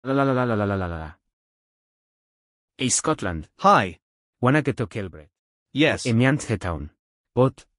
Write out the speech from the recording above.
La la la la la la la la la. Scotland. Hi. Wanna get to Kilbreth. Yes. Miant Town. But,